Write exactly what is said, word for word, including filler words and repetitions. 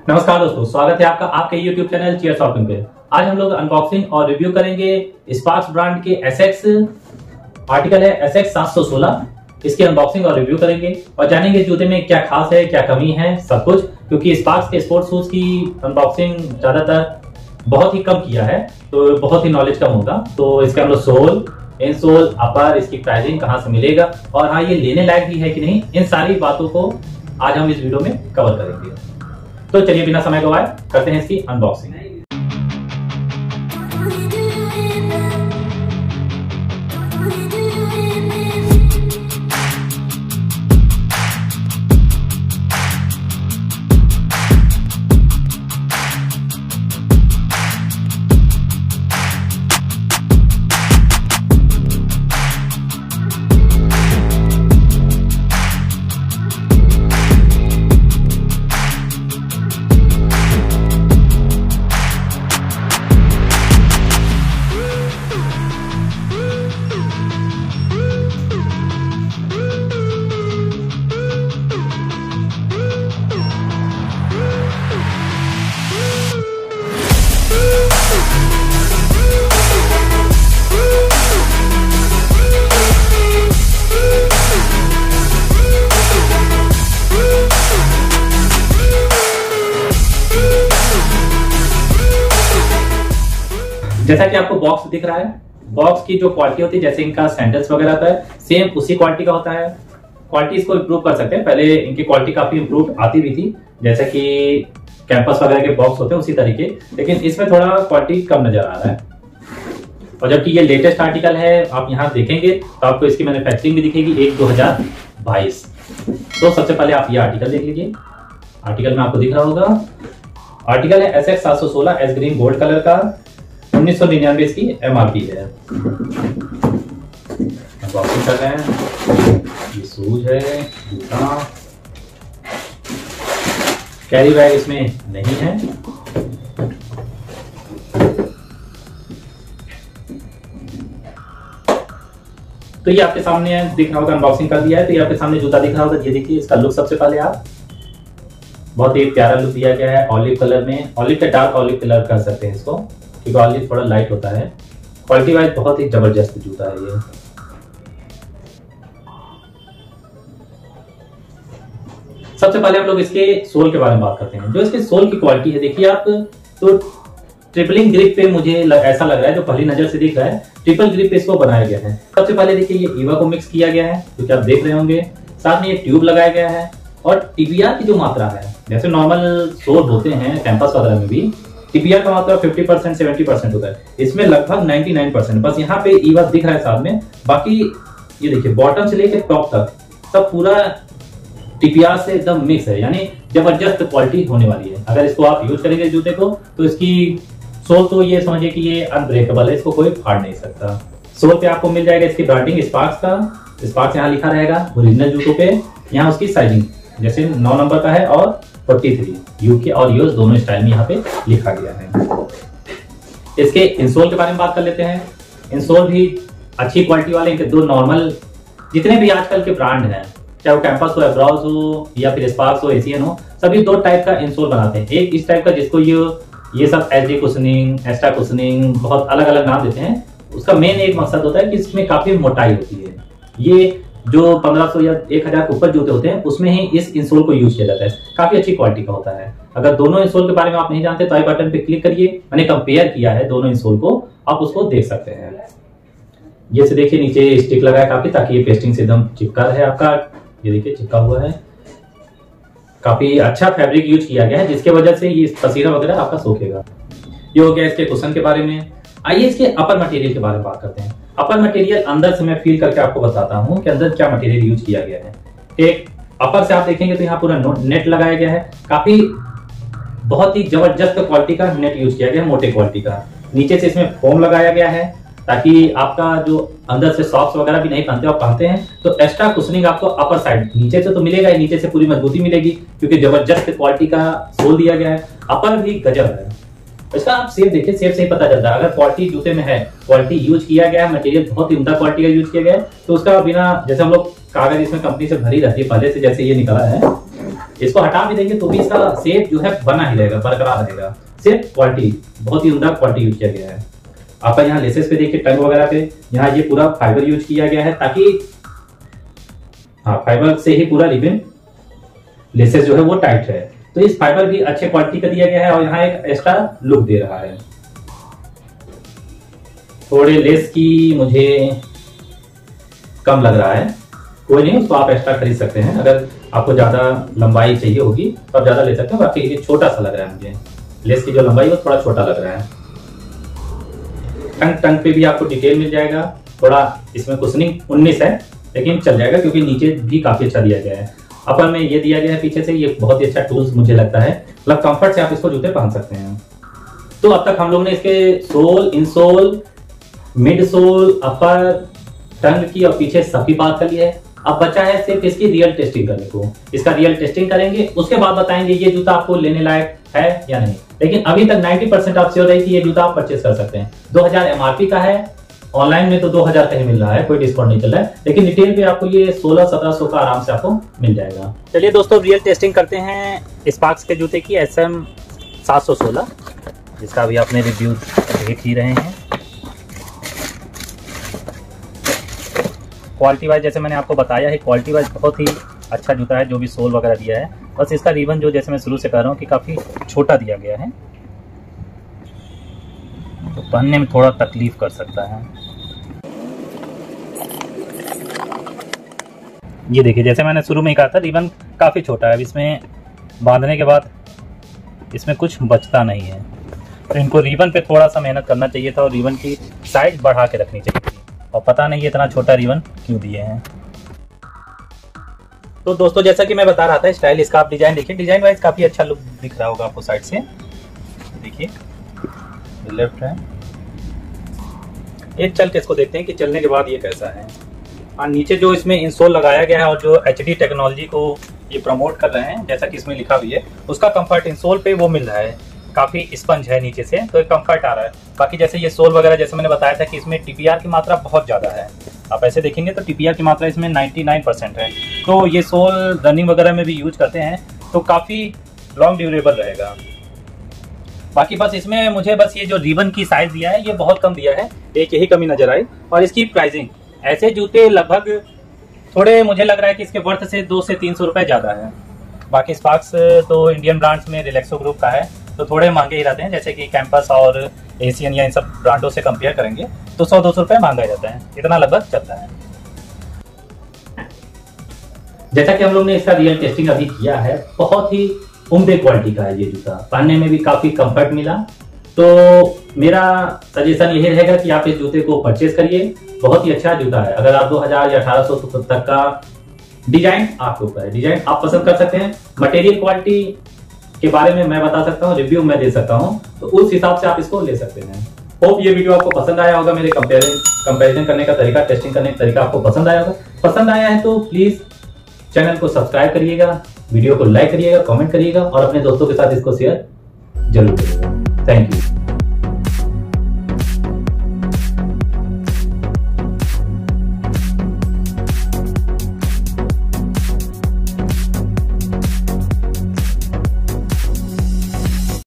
नमस्कार दोस्तों, स्वागत है आपका आपके YouTube चैनल चीयर शॉपिंग पे। आज हम लोग अनबॉक्सिंग और रिव्यू करेंगे स्पार्क्स ब्रांड के एस एक्स, आर्टिकल है एस एक्स सात सौ सोलह। इसकी अनबॉक्सिंग और रिव्यू करेंगे और जानेंगे जूते में क्या खास है, क्या कमी है, सब कुछ। क्योंकि स्पार्क्स के स्पोर्ट्स शूज की अनबॉक्सिंग ज्यादातर बहुत ही कम किया है, तो बहुत ही नॉलेज कम होगा। तो इसके हम लोग सोल, इनसोल, अपर, इसकी प्राइसिंग कहाँ से मिलेगा और हाँ ये लेने लायक भी है कि नहीं, इन सारी बातों को आज हम इस वीडियो में कवर करेंगे। तो चलिए बिना समय गवाए करते हैं इसकी अनबॉक्सिंग। जैसा कि आपको बॉक्स दिख रहा है, बॉक्स की जो क्वालिटी होती है, जैसे इनका सैंडल्स वगैरह आता है, सेम उसी क्वालिटी का होता है। क्वालिटी इसको इम्प्रूव कर सकते हैं, पहले इनकी क्वालिटी काफी इम्प्रूव आती भी थी, जैसे कि कैंपस वगैरह के बॉक्स होते हैं उसी तरीके, लेकिन इसमें थोड़ा क्वालिटी कम नजर आ रहा है। और जबकि ये लेटेस्ट आर्टिकल है, आप यहाँ देखेंगे तो आपको इसकी मैन्युफैक्चरिंग भी दिखेगी एक दो हजार बाईस। तो सबसे पहले आप ये आर्टिकल देख लीजिए। आर्टिकल में आपको दिख रहा होगा, आर्टिकल है एस एक्स सात सौ सोलह एस ग्रीन गोल्ड कलर का, उन्नीस सौ निन्यानवे इसकी एमआरपी है। अनबॉक्सिंग कर रहे हैं। ये शूज है, जूता, कैरी बैग इसमें नहीं है। तो ये आपके सामने दिख रहा होगा, अनबॉक्सिंग कर दिया है तो ये आपके सामने जूता दिख रहा होगा। ये देखिए इसका लुक सबसे पहले आप, बहुत ही प्यारा लुक दिया गया है ऑलिव कलर में। ऑलिव का डार्क ऑलिव कलर कर सकते हैं इसको, क्योंकि ऑलिव थोड़ा लाइट होता है। क्वालिटी वाइज बहुत ही जबरदस्त जूता है ये। सबसे पहले हम लोग इसके सोल के बारे में बात करते हैं। जो इसके सोल की क्वालिटी है, देखिए आप, तो ट्रिपलिंग ग्रिप पे मुझे लग, ऐसा लग रहा है, जो पहली नजर से दिख रहा है ट्रिपल ग्रिप पे इसको बनाया गया है। सबसे पहले देखिए ये ईवा को मिक्स किया गया है, जो कि आप देख रहे होंगे। साथ में ये ट्यूब लगाया गया है और टीबीआर की जो मात्रा है, जैसे नॉर्मल सोल होते हैं कैंपस वगैरह में भी, टीबीआर का मात्रा पचास परसेंट सत्तर परसेंट होता है, इसमें लगभग निन्यानवे परसेंट। बस यहाँ पे ईवा दिख रहा है साथ में, बाकी ये देखिए बॉटम से लेकर टॉप तक सब पूरा टीपीआर से एकदम मिक्स है, यानी जबरदस्त क्वालिटी होने वाली है। अगर इसको आप यूज करेंगे जूते को, तो इसकी सोल तो ये समझिए कि ये अनब्रेकेबल है, इसको कोई फाड़ नहीं सकता। सोल पे आपको मिल जाएगा इसकी ब्रांडिंग स्पार्क्स का, स्पार्क्स यहाँ लिखा रहेगा ओरिजिनल जूतों पे। यहाँ उसकी साइजिंग जैसे नौ नंबर का है और तैंतालीस, यूके और यूएस दोनों स्टाइल में यहाँ पे लिखा गया है। इसके इंसोल के बारे में बात कर लेते हैं। इंसोल भी अच्छी क्वालिटी वाले, इनके दो नॉर्मल, जितने भी आजकल के ब्रांड हैं, चाहे वो कैंपस हो, एब्राउज हो या फिर स्पार्क्स हो, एशियन हो, सभी दो टाइप का इंसोल बनाते हैं। एक इस टाइप का जिसको ये ये सब H D cushioning, extra cushioning, बहुत अलग अलग नाम देते हैं। उसका मेन एक मकसद होता है कि इसमें काफी मोटाई होती है। ये जो पंद्रह सौ या एक हजार के ऊपर जूते होते हैं, उसमें ही इस इंसोल को यूज किया जाता है। काफी अच्छी क्वालिटी का होता है। अगर दोनों इंसोल के बारे में आप नहीं जानते तो आई बटन पे क्लिक करिए, मैंने कंपेयर किया है दोनों इंसोल को, आप उसको देख सकते हैं। ये से देखिए नीचे स्टिक लगा है काफी, ताकि ये पेस्टिंग से एकदम चिपका है आपका। ये देखिए चिपका हुआ है, काफी अच्छा फैब्रिक यूज किया गया है, जिसके वजह से ये पसीना वगैरह आपका सूखेगा। ये हो गया इसके कुशन के बारे में। आइए इसके अपर मटेरियल के बारे में बात करते हैं। अपर मटेरियल अंदर से मैं फील करके आपको बताता हूं कि अंदर क्या मटेरियल यूज किया गया है। एक अपर से आप देखेंगे तो यहाँ पूरा नेट लगाया गया है, काफी बहुत ही जबरदस्त क्वालिटी का नेट यूज किया गया है, मोटे क्वालिटी का। नीचे से इसमें फोम लगाया गया है, ताकि आपका जो अंदर से सॉक्स वगैरह भी नहीं पहनते, आप पहनते हैं तो एक्स्ट्रा कुशनिंग आपको अपर साइड नीचे से तो मिलेगा ही, नीचे से पूरी मजबूती मिलेगी, क्योंकि जबरदस्त क्वालिटी का सोल दिया गया है। अपर भी गजब है। इसका आप सेप देखिए, सेप से ही पता चलता है। अगर क्वालिटी जूते में है, क्वालिटी यूज किया गया है, मटेरियल बहुत ही उम्दा क्वालिटी का यूज किया गया है, तो उसका बिना, जैसे हम लोग कागज इसमें कंपनी से भरी रहती है पहले से, जैसे ये निकला है, इसको हटा भी देंगे तो भी इसका शेप जो है बना ही रहेगा, बरकरार रहेगा। सिर्फ क्वालिटी, बहुत ही उम्दा क्वालिटी यूज किया गया है। आपका यहाँ लेसेस पे देखिए, टंग वगैरह पे यहाँ ये पूरा फाइबर यूज किया गया है, ताकि हाँ फाइबर से ही पूरा रिबन लेसेस जो है वो टाइट है। तो इस फाइबर भी अच्छे क्वालिटी का दिया गया है और यहाँ एक एक्स्ट्रा लुक दे रहा है। थोड़े लेस की मुझे कम लग रहा है, कोई नहीं, उसको आप एक्स्ट्रा खरीद सकते हैं। अगर आपको ज्यादा लंबाई चाहिए होगी तो आप ज्यादा ले सकते हैं। बाकी ये छोटा सा लग रहा है मुझे, लेस की जो लंबाई वो थोड़ा छोटा लग रहा है। टंग टंग पे भी आपको डिटेल मिल जाएगा। थोड़ा इसमें कुशनिंग उन्नीस है, लेकिन चल जाएगा क्योंकि नीचे भी काफी अच्छा दिया गया है। अपर में ये दिया गया है पीछे से, ये बहुत ही अच्छा टूल्स मुझे लगता है, मतलब कंफर्ट से आप इसको जूते पहन सकते हैं। तो अब तक हम लोग ने इसके sole, insole, mid sole, upper, tongue की और पीछे सबकी बात कर ली है। अब बचा है सिर्फ इसकी रियल टेस्टिंग करने को। इसका रियल टेस्टिंग करेंगे, उसके बाद बताएंगे ये जूता आपको लेने लायक है या नहीं। लेकिन अभी तक नब्बे परसेंट आप श्योर रही कि ये जूता आप परचेस कर सकते हैं। दो हज़ार एमआरपी का है, ऑनलाइन में तो दो हज़ार का ही मिल रहा है, कोई डिस्काउंट नहीं चल रहा है। लेकिन रिटेल पे आपको ये सोलह सत्रह सौ का आराम से आपको मिल जाएगा। चलिए दोस्तों, रियल टेस्टिंग करते हैं स्पार्क्स के जूते की, एस एम सात सौ सोलह, जिसका अभी आपने रिव्यू देख ही रहे हैं। क्वालिटी वाइज जैसे मैंने आपको बताया है, क्वालिटी वाइज बहुत ही अच्छा जूता है, जो भी सोल वगैरह दिया है। बस इसका रिबन जो जैसे मैं शुरू से कह रहा हूँ कि काफ़ी छोटा दिया गया है, तो पहनने में थोड़ा तकलीफ कर सकता है। ये देखिए, जैसे मैंने शुरू में ही कहा था, रिबन काफ़ी छोटा है। अब इसमें बांधने के बाद इसमें कुछ बचता नहीं है, तो इनको रिबन पे थोड़ा सा मेहनत करना चाहिए था और रिबन की साइज बढ़ा के रखनी चाहिए थी। और पता नहीं ये इतना छोटा रिबन क्यों दिए हैं। तो दोस्तों, जैसा कि मैं बता रहा था, स्टाइल इसका आप डिजाइन देखिए, डिजाइन वाइज काफी अच्छा लुक दिख रहा होगा आपको साइड से। देखिए लेफ्ट है, एक चल के इसको देखते हैं कि चलने के बाद ये कैसा है। और नीचे जो इसमें इंसोल लगाया गया है और जो एच डी टेक्नोलॉजी को ये प्रमोट कर रहे हैं, जैसा कि इसमें लिखा भी है, उसका कंफर्ट इंसोल पे वो मिल रहा है। काफी स्पंज है नीचे से, तो एक कंफर्ट आ रहा है। बाकी जैसे ये सोल वगैरह, जैसे मैंने बताया था कि इसमें टीपीआर की मात्रा बहुत ज्यादा है। आप ऐसे देखेंगे तो टीपीआर की मात्रा इसमें निन्यानवे परसेंट है। तो ये सोल रनिंग वगैरह में भी यूज करते हैं, तो काफी लॉन्ग ड्यूरेबल रहेगा। बाकी बस इसमें मुझे बस ये जो रिबन की साइज दिया है, ये बहुत कम दिया है, एक यही कमी नजर आई। और इसकी प्राइसिंग, ऐसे जूते लगभग थोड़े मुझे लग रहा है कि इसके वर्थ से दो से तीन सौ रुपए ज्यादा है। बाकी स्पार्क्स तो इंडियन ब्रांड्स में रिलैक्सो ग्रुप का है, तो थोड़े महंगे ही रहते हैं। जैसे कि कैंपस और एशियन या इन सब ब्रांडों से कंपेयर करेंगे तो सौ दो सौ रुपए महंगा ही रहता है, इतना लगभग चलता है। जैसा कि हम लोग ने इसका रियल टेस्टिंग अभी किया है, बहुत ही उम्दे क्वालिटी का है ये जूता, पहनने में भी काफी कंफर्ट मिला। तो मेरा सजेशन यही रहेगा कि आप इस जूते को परचेज करिए, बहुत ही अच्छा जूता है। अगर आप दो हज़ार या अठारह सौ तक का, डिजाइन आपके ऊपर है, डिजाइन आप पसंद कर सकते हैं। मटेरियल क्वालिटी के बारे में मैं बता सकता हूँ, रिव्यू मैं दे सकता हूँ, तो उस हिसाब से आप इसको ले सकते हैं। होप ये वीडियो आपको पसंद आया होगा, मेरे कंपैरिजन करने का तरीका, टेस्टिंग करने का तरीका आपको पसंद आया होगा। पसंद आया है तो प्लीज चैनल को सब्सक्राइब करिएगा, वीडियो को लाइक करिएगा, कमेंट करिएगा और अपने दोस्तों के साथ इसको शेयर जरूर करिएगा। Thank you.